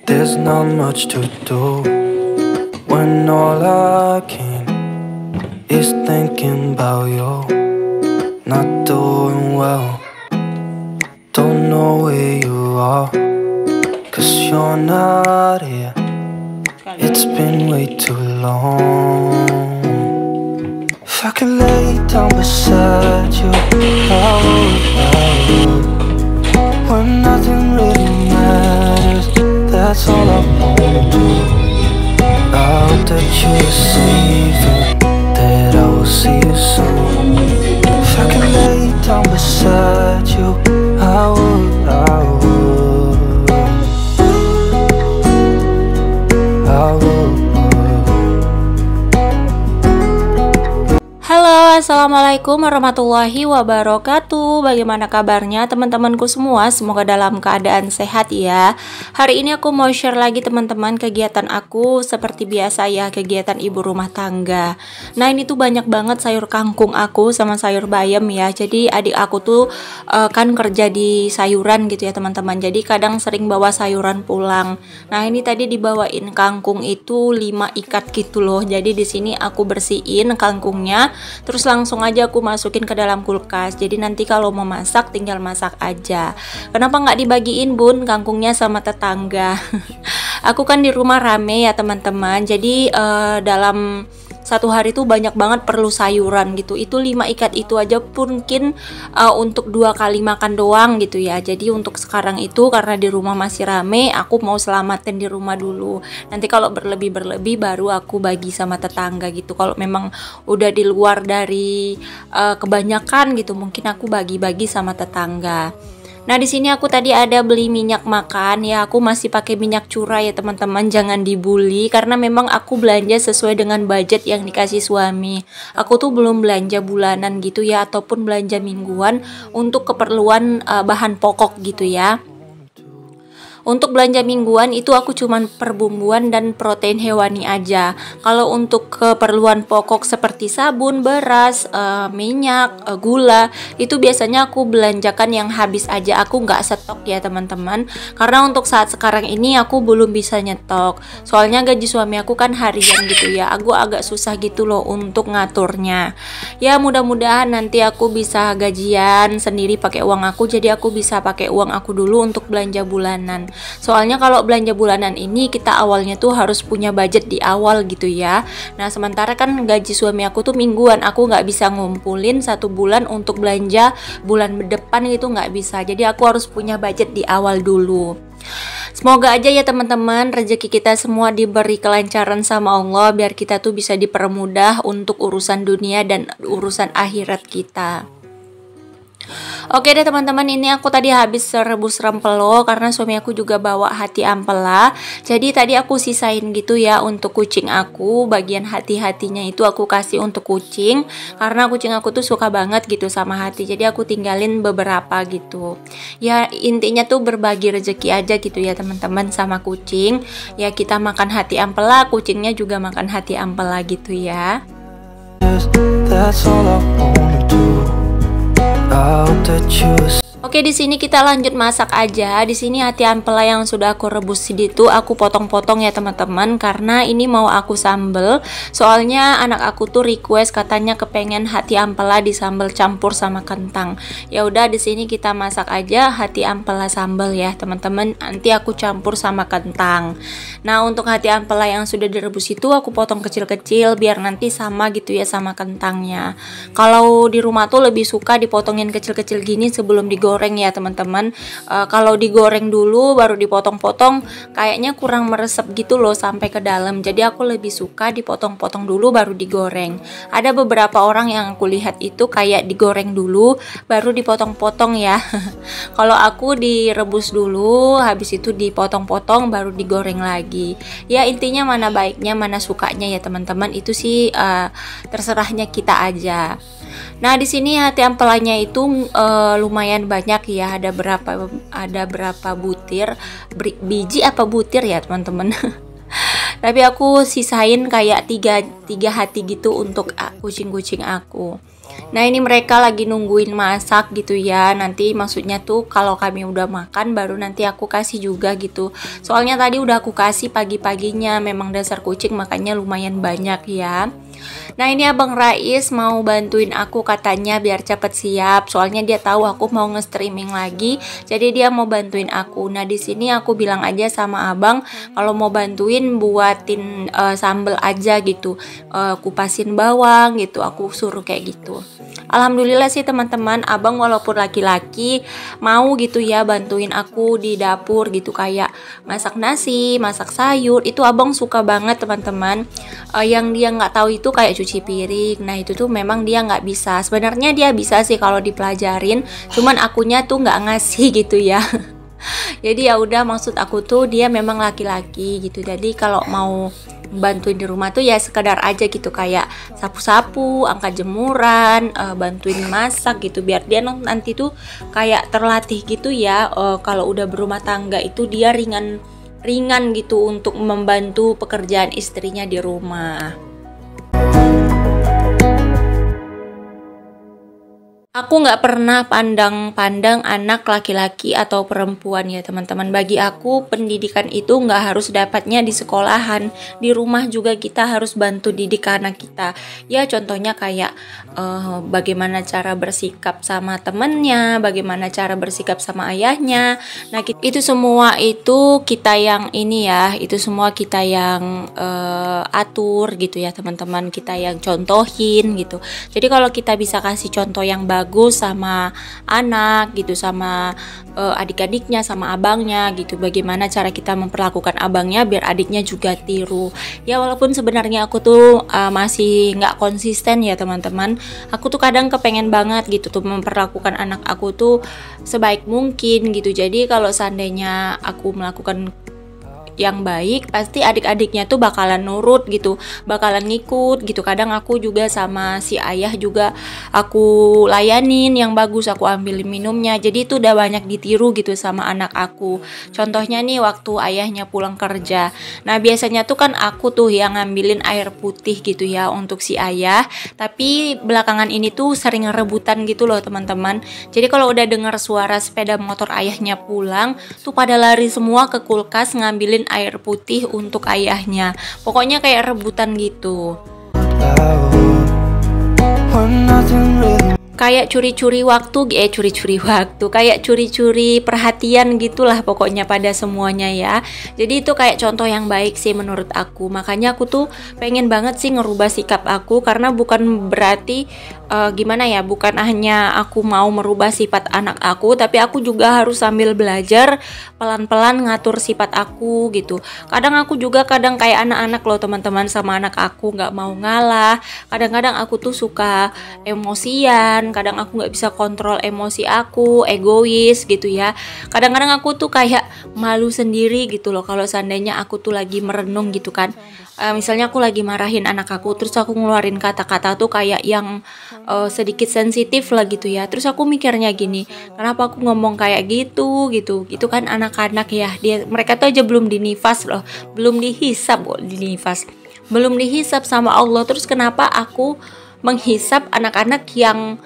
There's not much to do when all I can is thinking about you. Not doing well, don't know where you are, 'cause you're not here. It's been way too long. If I could lay down beside you, I would. When nothing really matters, that's all I wanna do. I hope that you're safe and that I will see you soon. If I could lay down beside you, I would. Halo, assalamualaikum warahmatullahi wabarakatuh. Bagaimana kabarnya teman-temanku semua? Semoga dalam keadaan sehat ya. Hari ini aku mau share lagi teman-teman kegiatan aku seperti biasa ya, kegiatan ibu rumah tangga. Nah ini tuh banyak banget sayur kangkung aku sama sayur bayam ya. Jadi adik aku tuh kan kerja di sayuran gitu ya teman-teman. Jadi kadang sering bawa sayuran pulang. Nah ini tadi dibawain kangkung itu 5 ikat gitu loh. Jadi di sini aku bersihin kangkungnya. Terus langsung aja aku masukin ke dalam kulkas. Jadi nanti kalau mau masak tinggal masak aja. Kenapa nggak dibagiin bun kangkungnya sama tetangga? Aku kan di rumah rame ya teman-teman. Jadi dalam satu hari tuh banyak banget perlu sayuran gitu. Itu 5 ikat itu aja pun mungkin untuk 2 kali makan doang gitu ya. Jadi untuk sekarang itu karena di rumah masih rame, aku mau selamatin di rumah dulu. Nanti kalau berlebih baru aku bagi sama tetangga gitu. Kalau memang udah di luar dari kebanyakan gitu, mungkin aku bagi-bagi sama tetangga. Nah di sini aku tadi ada beli minyak makan ya, aku masih pakai minyak curah ya teman-teman, jangan dibully karena memang aku belanja sesuai dengan budget yang dikasih suami. Aku tuh belum belanja bulanan gitu ya, ataupun belanja mingguan untuk keperluan bahan pokok gitu ya. Untuk belanja mingguan itu aku cuman perbumbuan dan protein hewani aja. Kalau untuk keperluan pokok seperti sabun, beras, minyak, gula, itu biasanya aku belanjakan yang habis aja. Aku nggak stok ya teman-teman. Karena untuk saat sekarang ini aku belum bisa nyetok. Soalnya gaji suami aku kan harian gitu ya. Aku agak susah gitu loh untuk ngaturnya. Ya mudah-mudahan nanti aku bisa gajian sendiri pakai uang aku. Jadi aku bisa pakai uang aku dulu untuk belanja bulanan. Soalnya kalau belanja bulanan ini kita awalnya tuh harus punya budget di awal gitu ya. Nah sementara kan gaji suami aku tuh mingguan, aku nggak bisa ngumpulin 1 bulan untuk belanja bulan depan gitu, nggak bisa. Jadi aku harus punya budget di awal dulu. Semoga aja ya teman-teman rezeki kita semua diberi kelancaran sama Allah, biar kita tuh bisa dipermudah untuk urusan dunia dan urusan akhirat kita. Oke deh teman-teman, ini aku tadi habis rebus rempelo karena suami aku juga bawa hati ampela. Jadi tadi aku sisain gitu ya untuk kucing aku. Bagian hati-hatinya itu aku kasih untuk kucing karena kucing aku tuh suka banget gitu sama hati. Jadi aku tinggalin beberapa gitu. Ya intinya tuh berbagi rezeki aja gitu ya teman-teman sama kucing. Ya kita makan hati ampela, kucingnya juga makan hati ampela gitu ya. That's all I wanna do. Oke, di sini kita lanjut masak aja. Di sini hati ampela yang sudah aku rebus itu aku potong-potong ya teman-teman, karena ini mau aku sambel. Soalnya anak aku tuh request katanya kepengen hati ampela disambel campur sama kentang. Ya udah di sini kita masak aja hati ampela sambel ya teman-teman. Nanti aku campur sama kentang. Nah untuk hati ampela yang sudah direbus itu aku potong kecil-kecil biar nanti sama gitu ya sama kentangnya. Kalau di rumah tuh lebih suka dipotongin kecil-kecil gini sebelum digoreng ya teman-teman. Kalau digoreng dulu baru dipotong-potong kayaknya kurang meresep gitu loh sampai ke dalam. Jadi aku lebih suka dipotong-potong dulu baru digoreng. Ada beberapa orang yang aku lihat itu kayak digoreng dulu baru dipotong-potong ya. Kalau aku direbus dulu habis itu dipotong-potong baru digoreng lagi. Ya intinya mana baiknya mana sukanya ya teman-teman, itu sih terserahnya kita aja. Nah di sini hati ampelanya itu lumayan banyak ya, ada berapa butir, biji apa butir ya teman-teman. Tapi aku sisain kayak tiga hati gitu untuk kucing-kucing aku. Nah ini mereka lagi nungguin masak gitu ya. Nanti maksudnya tuh kalau kami udah makan baru nanti aku kasih juga gitu. Soalnya tadi udah aku kasih pagi-paginya. Memang dasar kucing makanya lumayan banyak ya. Nah ini Abang Rais mau bantuin aku katanya biar cepet siap. Soalnya dia tahu aku mau nge-streaming lagi. Jadi dia mau bantuin aku. Nah di sini aku bilang aja sama Abang kalau mau bantuin buatin sambel aja gitu. Kupasin bawang gitu. Aku suruh kayak gitu. Alhamdulillah sih teman-teman, Abang walaupun laki-laki mau gitu ya bantuin aku di dapur gitu, kayak masak nasi, masak sayur. Itu Abang suka banget teman-teman. Yang dia nggak tahu itu kayak cuci piring. Nah itu tuh memang dia nggak bisa. Sebenarnya dia bisa sih kalau dipelajarin, cuman akunya tuh nggak ngasih gitu ya. Jadi ya udah, maksud aku tuh dia memang laki-laki gitu. Jadi kalau mau bantuin di rumah tuh ya sekedar aja gitu, kayak sapu-sapu, angkat jemuran, bantuin masak gitu, biar dia nanti tuh kayak terlatih gitu ya. Kalau udah berumah tangga itu dia ringan gitu untuk membantu pekerjaan istrinya di rumah. Aku nggak pernah pandang-pandang anak laki-laki atau perempuan ya teman-teman. Bagi aku pendidikan itu nggak harus dapatnya di sekolahan. Di rumah juga kita harus bantu didik anak kita. Ya contohnya kayak bagaimana cara bersikap sama temennya, bagaimana cara bersikap sama ayahnya. Nah itu semua itu kita yang ini ya, itu semua kita yang atur gitu ya teman-teman. Kita yang contohin gitu. Jadi kalau kita bisa kasih contoh yang bagus sama anak gitu, sama adik-adiknya, sama abangnya gitu, bagaimana cara kita memperlakukan abangnya biar adiknya juga tiru ya. Walaupun sebenarnya aku tuh masih nggak konsisten ya teman-teman. Aku tuh kadang kepengen banget gitu tuh memperlakukan anak aku tuh sebaik mungkin gitu. Jadi kalau seandainya aku melakukan yang baik, pasti adik-adiknya tuh bakalan nurut gitu, bakalan ngikut gitu. Kadang aku juga sama si ayah juga aku layanin yang bagus, aku ambilin minumnya. Jadi itu udah banyak ditiru gitu sama anak aku. Contohnya nih waktu ayahnya pulang kerja. Nah biasanya tuh kan aku tuh yang ngambilin air putih gitu ya untuk si ayah. Tapi belakangan ini tuh sering rebutan gitu loh teman-teman. Jadi kalau udah dengar suara sepeda motor ayahnya pulang, tuh pada lari semua ke kulkas ngambilin air putih untuk ayahnya. Pokoknya kayak rebutan gitu. Kayak curi-curi waktu, kayak curi-curi perhatian gitulah pokoknya pada semuanya ya. Jadi itu kayak contoh yang baik sih menurut aku. Makanya aku tuh pengen banget sih ngerubah sikap aku, karena bukan berarti gimana ya, bukan hanya aku mau merubah sifat anak aku, tapi aku juga harus sambil belajar pelan-pelan ngatur sifat aku gitu. Kadang aku juga kayak anak-anak loh teman-teman, sama anak aku nggak mau ngalah. Kadang-kadang aku tuh suka emosian, kadang aku nggak bisa kontrol emosi aku, egois gitu ya. Kadang-kadang aku tuh kayak malu sendiri gitu loh kalau seandainya aku tuh lagi merenung gitu kan. Misalnya aku lagi marahin anak aku, terus aku ngeluarin kata-kata tuh kayak yang sedikit sensitif lah gitu ya. Terus aku mikirnya gini, kenapa aku ngomong kayak gitu. Itu kan anak-anak ya, mereka tuh aja belum dinifas loh, belum dihisap belum dihisap sama Allah. Terus kenapa aku menghisap anak-anak yang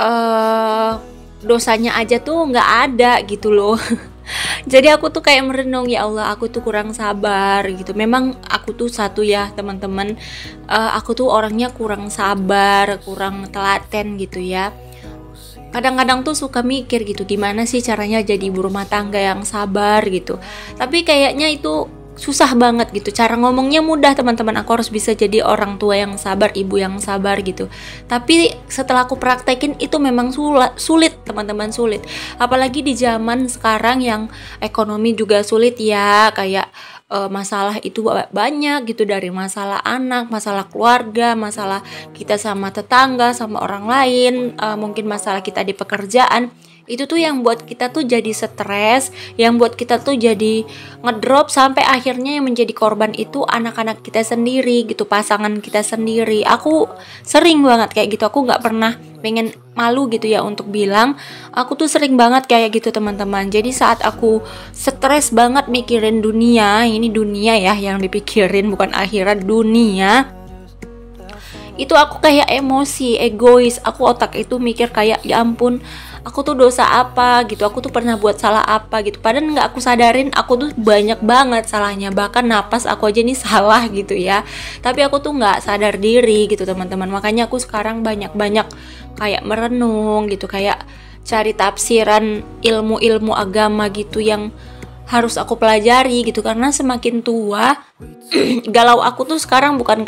dosanya aja tuh nggak ada gitu loh. Jadi aku tuh kayak merenung, ya Allah aku tuh kurang sabar gitu. Memang aku tuh satu ya teman-teman, aku tuh orangnya kurang sabar, kurang telaten gitu ya. Kadang-kadang tuh suka mikir gitu, gimana sih caranya jadi ibu rumah tangga yang sabar gitu. Tapi kayaknya itu susah banget gitu. Cara ngomongnya mudah teman-teman, aku harus bisa jadi orang tua yang sabar, ibu yang sabar gitu. Tapi setelah aku praktekin itu memang sulit teman-teman, sulit. Apalagi di zaman sekarang yang ekonomi juga sulit ya, kayak masalah itu banyak gitu, dari masalah anak, masalah keluarga, masalah kita sama tetangga, sama orang lain, mungkin masalah kita di pekerjaan. Itu tuh yang buat kita tuh jadi stres, yang buat kita tuh jadi ngedrop, sampai akhirnya yang menjadi korban itu anak-anak kita sendiri gitu, pasangan kita sendiri. Aku sering banget kayak gitu, aku nggak pernah pengen malu gitu ya untuk bilang, aku tuh sering banget kayak gitu teman-teman. Jadi saat aku stres banget mikirin dunia, ini dunia ya yang dipikirin bukan akhirat, dunia. itu aku kayak emosi, egois. Aku otak itu mikir kayak ya ampun, aku tuh dosa apa gitu, aku tuh pernah buat salah apa gitu. Padahal nggak aku sadarin aku tuh banyak banget salahnya, bahkan napas aku aja nih salah gitu ya. Tapi aku tuh nggak sadar diri gitu teman-teman. Makanya aku sekarang banyak-banyak kayak merenung gitu, kayak cari tafsiran ilmu-ilmu agama gitu yang harus aku pelajari gitu. Karena semakin tua galau aku tuh sekarang bukan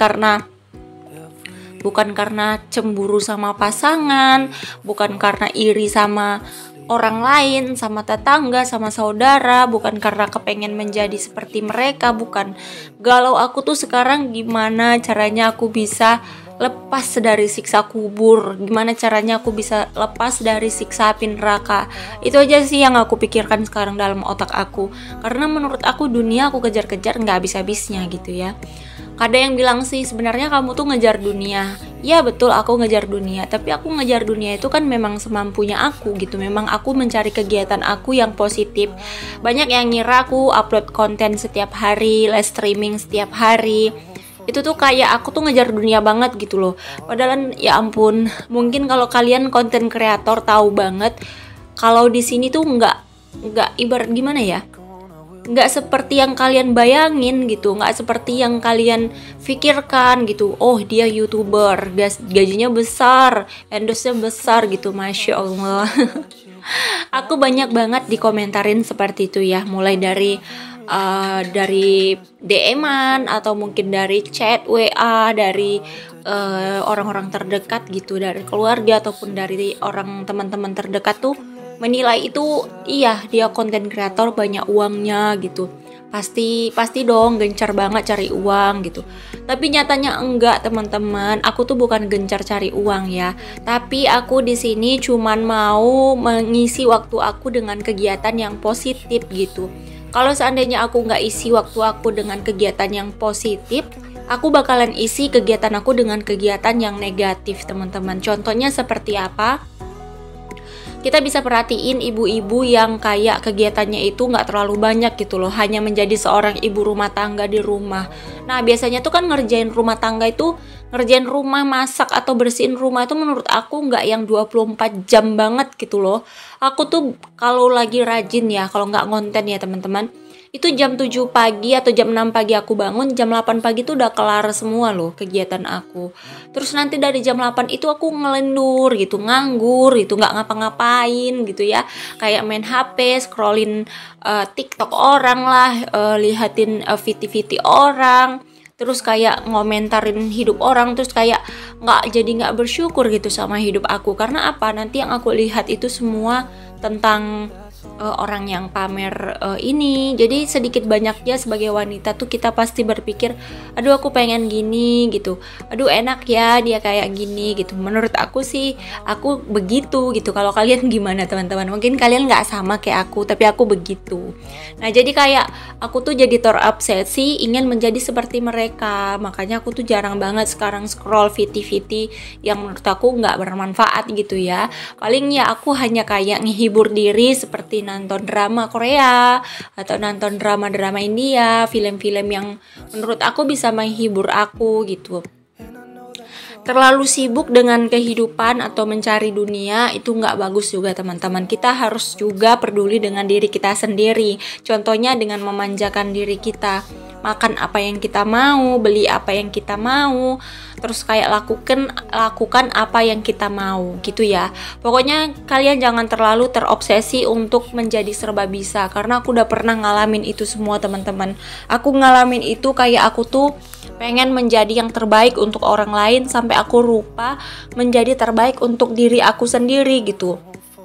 karena cemburu sama pasangan, bukan karena iri sama orang lain, sama tetangga, sama saudara, bukan karena kepengen menjadi seperti mereka, bukan. Galau aku tuh sekarang gimana caranya aku bisa lepas dari siksa kubur, gimana caranya aku bisa lepas dari siksa api neraka. Itu aja sih yang aku pikirkan sekarang dalam otak aku. Karena menurut aku dunia aku kejar-kejar nggak habis-habisnya gitu ya. Ada yang bilang sih sebenarnya kamu tuh ngejar dunia. Ya betul, aku ngejar dunia, tapi aku ngejar dunia itu kan memang semampunya aku gitu. Memang aku mencari kegiatan aku yang positif. Banyak yang ngira aku upload konten setiap hari, live streaming setiap hari. Itu tuh kayak aku tuh ngejar dunia banget gitu loh. Padahal ya ampun, mungkin kalau kalian konten kreator tahu banget kalau di sini tuh nggak ibarat gimana ya? Nggak seperti yang kalian bayangin gitu, nggak seperti yang kalian pikirkan gitu. Oh dia YouTuber, gajinya besar, endorse-nya besar gitu, Masya Allah. Aku banyak banget dikomentarin seperti itu ya, mulai dari DM-an atau mungkin dari chat WA, dari orang-orang terdekat gitu, dari keluarga ataupun dari orang teman-teman terdekat tuh menilai itu iya dia konten kreator banyak uangnya gitu, pasti dong gencar banget cari uang gitu. Tapi nyatanya enggak teman-teman, aku tuh bukan gencar cari uang ya, tapi aku di sini cuman mau mengisi waktu aku dengan kegiatan yang positif gitu. Kalau seandainya aku nggak isi waktu aku dengan kegiatan yang positif, aku bakalan isi kegiatan aku dengan kegiatan yang negatif teman-teman. Contohnya seperti apa? Kita bisa perhatiin ibu-ibu yang kayak kegiatannya itu nggak terlalu banyak gitu loh, hanya menjadi seorang ibu rumah tangga di rumah. Nah biasanya tuh kan ngerjain rumah tangga itu, ngerjain rumah, masak atau bersihin rumah itu menurut aku nggak yang 24 jam banget gitu loh. Aku tuh kalau lagi rajin ya, kalau nggak ngonten ya teman-teman, itu jam 7 pagi atau jam 6 pagi aku bangun, jam 8 pagi tuh udah kelar semua loh kegiatan aku. Terus nanti dari jam 8 itu aku ngelendur gitu, nganggur gitu, nggak ngapa-ngapain gitu ya. Kayak main HP, scrollin TikTok orang lah, lihatin VT-VT orang. Terus kayak ngomentarin hidup orang, terus kayak nggak bersyukur gitu sama hidup aku. Karena apa? Nanti yang aku lihat itu semua tentang orang yang pamer ini. Jadi sedikit banyaknya sebagai wanita tuh kita pasti berpikir, aduh aku pengen gini gitu, aduh enak ya dia kayak gini gitu. Menurut aku sih aku begitu gitu. Kalau kalian gimana teman-teman? Mungkin kalian nggak sama kayak aku, tapi aku begitu. Nah jadi kayak aku tuh jadi terobsesi ingin menjadi seperti mereka. Makanya aku tuh jarang banget sekarang scroll VT-VT yang menurut aku nggak bermanfaat gitu ya. Paling ya aku hanya kayak ngehibur diri seperti nonton drama Korea atau nonton drama-drama India, film-film yang menurut aku bisa menghibur aku gitu. Terlalu sibuk dengan kehidupan atau mencari dunia itu nggak bagus juga teman-teman. Kita harus juga peduli dengan diri kita sendiri. Contohnya dengan memanjakan diri kita, makan apa yang kita mau, beli apa yang kita mau, terus kayak lakukan apa yang kita mau gitu ya. Pokoknya kalian jangan terlalu terobsesi untuk menjadi serba bisa, karena aku udah pernah ngalamin itu semua teman-teman. Aku ngalamin itu kayak aku tuh pengen menjadi yang terbaik untuk orang lain sampai aku lupa menjadi terbaik untuk diri aku sendiri gitu.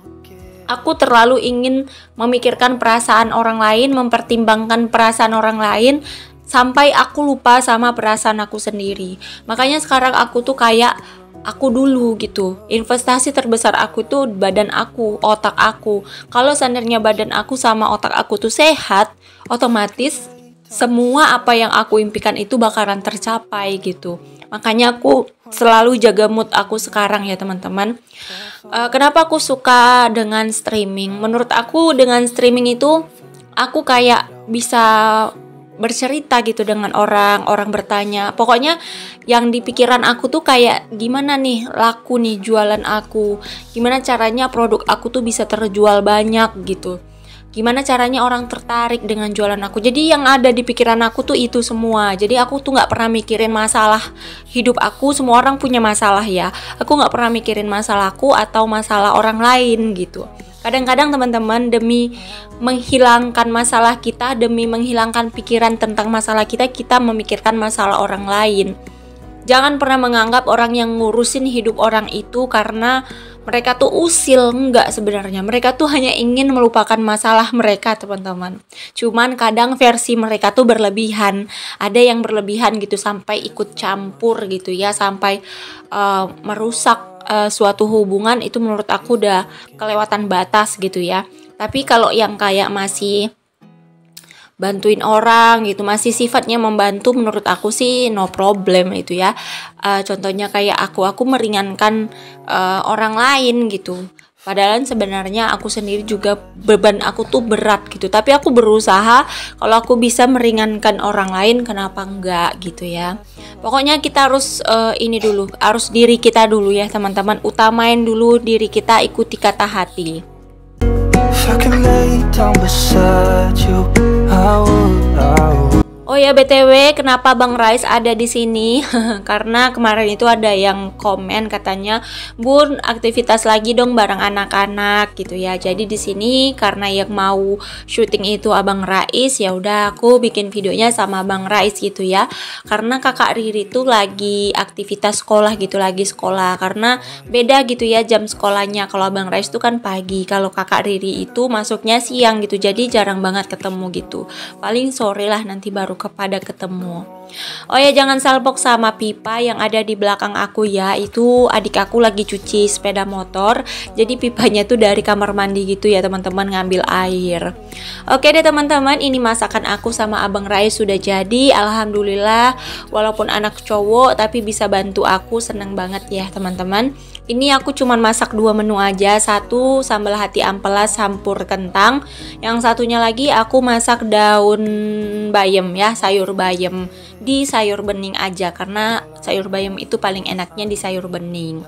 Aku terlalu ingin memikirkan perasaan orang lain, mempertimbangkan perasaan orang lain sampai aku lupa sama perasaan aku sendiri. Makanya sekarang aku tuh kayak aku dulu gitu. Investasi terbesar aku tuh badan aku, otak aku. Kalau seandainya badan aku sama otak aku tuh sehat, otomatis semua apa yang aku impikan itu bakalan tercapai gitu. Makanya aku selalu jaga mood aku sekarang ya teman-teman. Kenapa aku suka dengan streaming? Menurut aku dengan streaming itu aku kayak bisa bercerita gitu dengan orang bertanya. Pokoknya yang di pikiran aku tuh kayak gimana nih laku nih jualan aku, gimana caranya produk aku tuh bisa terjual banyak gitu, gimana caranya orang tertarik dengan jualan aku. Jadi yang ada di pikiran aku tuh itu semua. Jadi aku tuh nggak pernah mikirin masalah hidup aku. Semua orang punya masalah ya, aku nggak pernah mikirin masalahku atau masalah orang lain gitu. Kadang-kadang teman-teman, demi menghilangkan masalah kita, demi menghilangkan pikiran tentang masalah kita, kita memikirkan masalah orang lain. Jangan pernah menganggap orang yang ngurusin hidup orang itu karena mereka tuh usil. Enggak, sebenarnya mereka tuh hanya ingin melupakan masalah mereka, teman-teman. Cuman kadang versi mereka tuh berlebihan. Ada yang berlebihan gitu sampai ikut campur gitu ya, sampai merusak suatu hubungan. Itu menurut aku udah kelewatan batas gitu ya. Tapi kalau yang kayak masih bantuin orang gitu, masih sifatnya membantu, menurut aku sih no problem itu ya. Contohnya kayak aku meringankan orang lain gitu. Padahal sebenarnya aku sendiri juga beban aku tuh berat gitu. Tapi aku berusaha kalau aku bisa meringankan orang lain, kenapa enggak gitu ya. Pokoknya kita harus ini dulu, harus diri kita dulu ya teman-teman. Utamain dulu diri kita, ikuti kata hati. If I can lay down beside you, I would. Oh ya BTW, kenapa Bang Rais ada di sini? Karena kemarin itu ada yang komen katanya, "Bun, aktivitas lagi dong bareng anak-anak" gitu ya. Jadi di sini karena yang mau syuting itu Abang Rais, ya udah aku bikin videonya sama Bang Rais gitu ya. Karena Kakak Riri tuh lagi aktivitas sekolah gitu, lagi sekolah. Karena beda gitu ya jam sekolahnya. Kalau Abang Rais tuh kan pagi, kalau Kakak Riri itu masuknya siang gitu. Jadi jarang banget ketemu gitu. Paling sore lah nanti baru kepada ketemu. Oh ya, jangan salpok sama pipa yang ada di belakang aku ya. Itu adik aku lagi cuci sepeda motor. Jadi pipanya tuh dari kamar mandi gitu ya teman-teman, ngambil air. Oke deh teman-teman, ini masakan aku sama Abang Rais sudah jadi. Alhamdulillah, walaupun anak cowok tapi bisa bantu aku, seneng banget ya teman-teman. Ini aku cuman masak 2 menu aja. Satu sambal hati ampela campur kentang. Yang satunya lagi aku masak daun bayam ya, sayur bayam di sayur bening aja. Karena sayur bayam itu paling enaknya di sayur bening.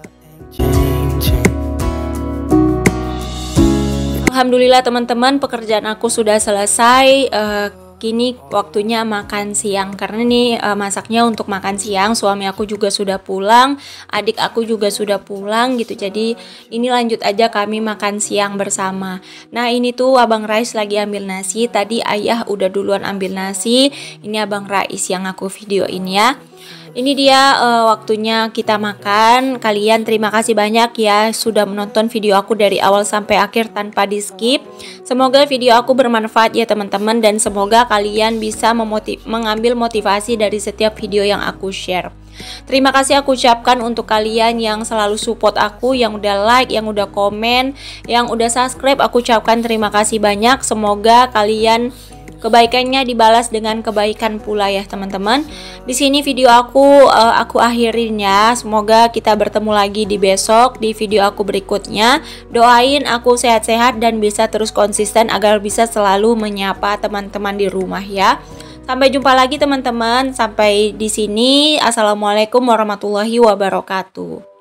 Alhamdulillah teman-teman, pekerjaan aku sudah selesai. Kini waktunya makan siang. Karena nih masaknya untuk makan siang. Suami aku juga sudah pulang, adik aku juga sudah pulang gitu. Jadi ini lanjut aja kami makan siang bersama. Nah ini tuh Abang Rais lagi ambil nasi. Tadi ayah udah duluan ambil nasi. Ini Abang Rais yang aku videoin ya. Ini dia waktunya kita makan. Kalian terima kasih banyak ya sudah menonton video aku dari awal sampai akhir tanpa di skip. Semoga video aku bermanfaat ya teman-teman, dan semoga kalian bisa mengambil motivasi dari setiap video yang aku share. Terima kasih aku ucapkan untuk kalian yang selalu support aku, yang udah like, yang udah komen, yang udah subscribe. Aku ucapkan terima kasih banyak. Semoga kalian kebaikannya dibalas dengan kebaikan pula ya teman-teman. Di sini video aku akhirin ya. Semoga kita bertemu lagi di besok di video aku berikutnya. Doain aku sehat-sehat dan bisa terus konsisten agar bisa selalu menyapa teman-teman di rumah ya. Sampai jumpa lagi teman-teman. Sampai di sini. Assalamualaikum warahmatullahi wabarakatuh.